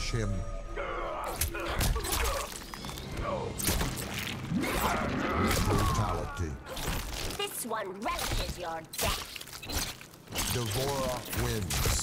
Finish him. Brutality. This one relishes your death. Devourer wins.